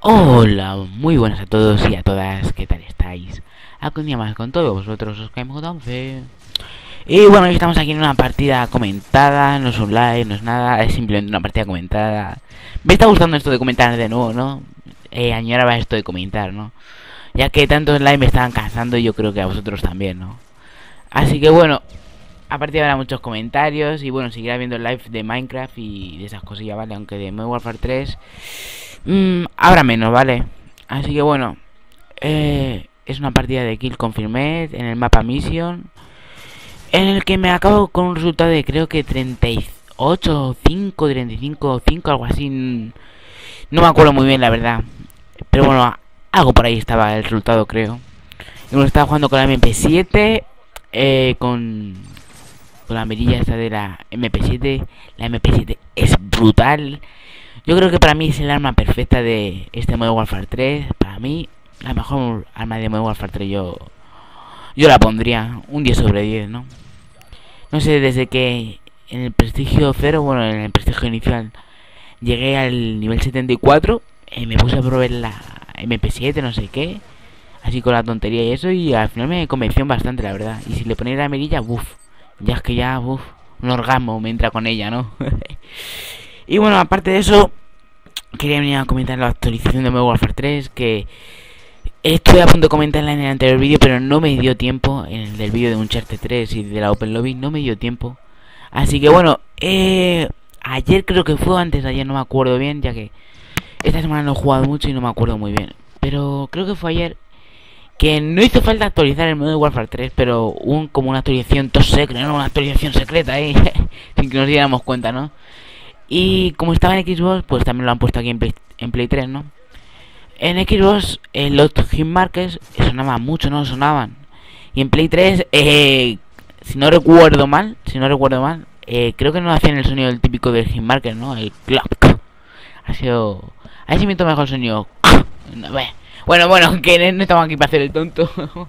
Hola, muy buenas a todos y a todas, ¿qué tal estáis? Aquí un día más con todos vosotros, os caemos 11. Y bueno, hoy estamos aquí en una partida comentada, no es un live, no es nada, es simplemente una partida comentada. Me está gustando esto de comentar de nuevo, ¿no? Añoraba esto de comentar, ¿no? Ya que tantos live me estaban cansando y yo creo que a vosotros también, ¿no? Así que bueno, a partir de ahora muchos comentarios y bueno, seguirá viendo live de Minecraft y de esas cosillas, ¿vale? Aunque de Modern Warfare 3 ahora menos, ¿vale? Así que bueno, es una partida de Kill Confirmed en el mapa Mission, en el que me acabo con un resultado de creo que 38, 5, 35, 5, algo así. No me acuerdo muy bien, la verdad. Pero bueno, algo por ahí estaba el resultado, creo. Y bueno, estaba jugando con la MP7, con la mirilla esta de la MP7. La MP7 es brutal. Yo creo que para mí es el arma perfecta de este Modern Warfare 3. Para mí, la mejor arma de Modern Warfare 3 yo la pondría un 10 sobre 10, ¿no? No sé, desde que en el prestigio 0, bueno, en el prestigio inicial, llegué al nivel 74, me puse a probar la MP7, no sé qué, así con la tontería y eso, y al final me convenció bastante, la verdad. Y si le ponía la mirilla, uff, ya es que ya, uff, un orgasmo me entra con ella, ¿no? Y bueno, aparte de eso, quería venir a comentar la actualización de Modern Warfare 3, que estoy a punto de comentarla en el anterior vídeo, pero no me dio tiempo. En el del vídeo de Uncharted 3 y de la Open Lobby no me dio tiempo. Así que bueno, ayer creo que fue, antes de ayer no me acuerdo bien, ya que esta semana no he jugado mucho y no me acuerdo muy bien. Pero creo que fue ayer que no hizo falta actualizar el Modern Warfare 3, pero como una actualización top secret, ¿no? Una actualización secreta ahí, sin que nos diéramos cuenta, ¿no? Y como estaba en Xbox, pues también lo han puesto aquí en Play 3, ¿no? En Xbox los hitmarkers sonaban mucho, no sonaban. Y en Play 3, si no recuerdo mal, creo que no hacían el sonido del típico del hitmarker, ¿no? El clap. Ha sido... A ver si me mejor el sonido. Bueno, que no estamos aquí para hacer el tonto.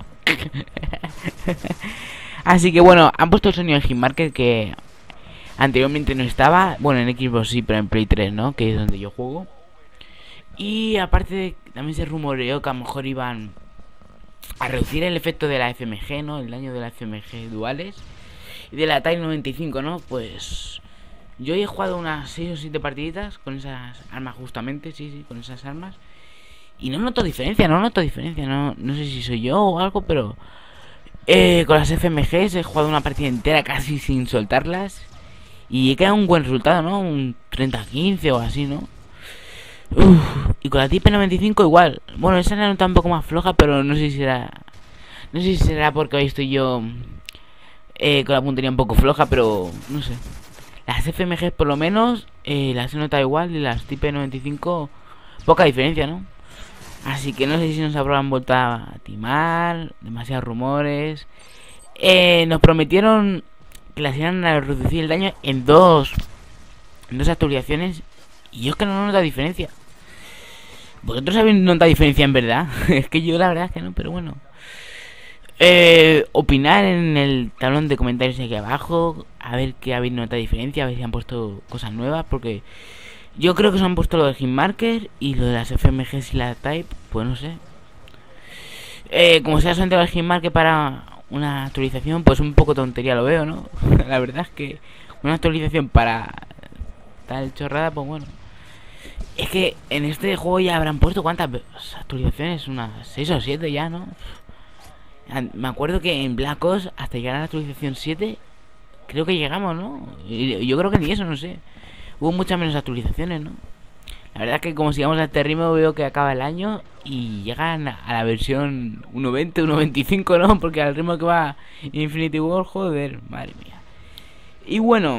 Así que bueno, han puesto el sonido del hitmarker que anteriormente no estaba. Bueno, en Xbox sí, pero en Play 3, ¿no? Que es donde yo juego. Y aparte también se rumoreó que a lo mejor iban a reducir el efecto de la FMG, ¿no? El daño de la FMG duales y de la Type 95, ¿no? Pues yo he jugado unas 6 o 7 partiditas con esas armas justamente, sí, con esas armas. Y no noto diferencia, no sé si soy yo o algo, pero con las FMGs he jugado una partida entera casi sin soltarlas. Y he quedado un buen resultado, ¿no? Un 30-15 o así, ¿no? Y con la Type 95 igual. Bueno, esa era un poco más floja, pero no sé si será... No sé si será porque hoy estoy yo con la puntería un poco floja, pero no sé. Las FMGs por lo menos las he notado igual, y las Type 95 poca diferencia, ¿no? Así que no sé si nos habrán vuelto a timar, demasiados rumores. Nos prometieron que las iban a reducir el daño en dos actualizaciones, y yo es que no noto diferencia. ¿Vosotros habéis notado diferencia en verdad? Es que yo la verdad es que no, pero bueno. Opinar en el tablón de comentarios aquí abajo, a ver qué habéis notado diferencia, a ver si han puesto cosas nuevas, porque yo creo que se han puesto lo del hitmarker y lo de las FMGs y la Type, pues no sé. Como sea solamente el hitmarker para una actualización, pues un poco tontería lo veo, ¿no? La verdad es que una actualización para tal chorrada, pues bueno. Es que en este juego ya habrán puesto cuántas actualizaciones, unas 6 o 7 ya, ¿no? Me acuerdo que en Black Ops, hasta llegar a la actualización 7, creo que llegamos, ¿no? Yo creo que ni eso, no sé. Hubo muchas menos actualizaciones, ¿no? La verdad es que como sigamos a este ritmo veo que acaba el año y llegan a la versión 1.20, 1.25, ¿no? Porque al ritmo que va Infinity War, joder, madre mía. Y bueno...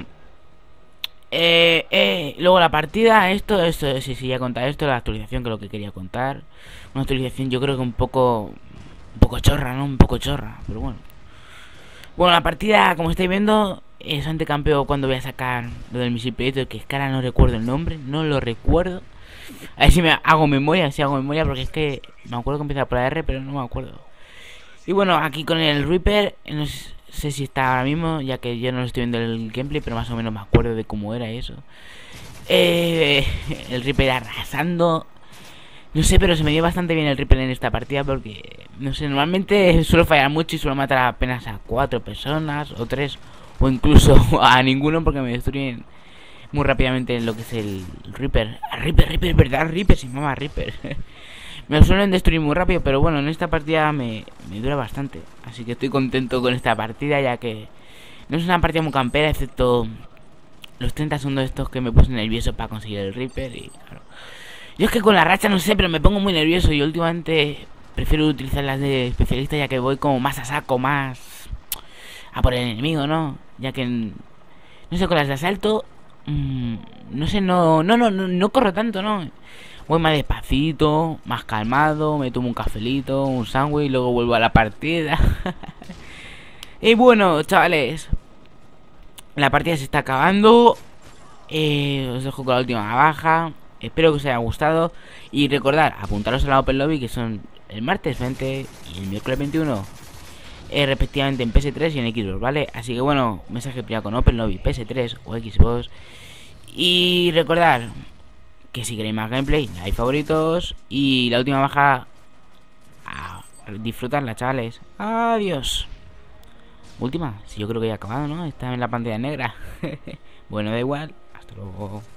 luego la partida, esto, sí, ya he contado esto, la actualización, que es lo que quería contar. Una actualización yo creo que un poco chorra, ¿no? Un poco chorra, pero bueno. Bueno, la partida, como estáis viendo, es antecampeón cuando voy a sacar lo del misil Predator, que es que ahora no recuerdo el nombre, no lo recuerdo. A ver si me hago memoria, porque es que me acuerdo que empieza por la R, pero no me acuerdo. Y bueno, aquí con el Reaper, no sé si está ahora mismo, ya que yo no lo estoy viendo el gameplay, pero más o menos me acuerdo de cómo era eso. El Reaper arrasando No sé, pero se me dio bastante bien el Reaper en esta partida porque, no sé, normalmente suelo fallar mucho y suelo matar apenas a 4 personas o 3 o incluso a ninguno porque me destruyen muy rápidamente en lo que es el Reaper. Reaper, ¿verdad? Reaper, se llama Reaper. Me lo suelen destruir muy rápido, pero bueno, en esta partida me dura bastante. Así que estoy contento con esta partida, ya que no es una partida muy campera, excepto los 30 segundos estos que me puse nervioso para conseguir el Reaper. Y claro, yo es que con la racha no sé, pero me pongo muy nervioso y últimamente prefiero utilizar las de especialista, ya que voy como más a saco, más a por el enemigo, ¿no? Ya que, no sé, con las de asalto, no sé, no corro tanto, ¿no? Voy más despacito, más calmado, me tomo un cafelito, un sándwich y luego vuelvo a la partida. Y bueno, chavales, la partida se está acabando. Os dejo con la última baja. Espero que os haya gustado. Y recordad, apuntaros a la Open Lobby, que son el martes 20 y el miércoles 21. Respectivamente en PS3 y en Xbox, ¿vale? Así que bueno, mensaje privado con Open Lobby, PS3 o Xbox. Y recordad que si queréis más gameplay, hay favoritos. Y la última baja, a disfrutarla, chavales. Adiós. Última, si yo creo que ya ha acabado, ¿no? Está en la pantalla negra. Bueno, da igual. Hasta luego.